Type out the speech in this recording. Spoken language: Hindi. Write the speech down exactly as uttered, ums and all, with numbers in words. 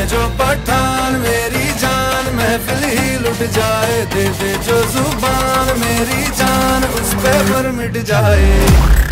मैं जो पठान मेरी जान महफिल ही लुट जाए, दे दे जो जुबान मेरी जान उस पे पर मिट जाए।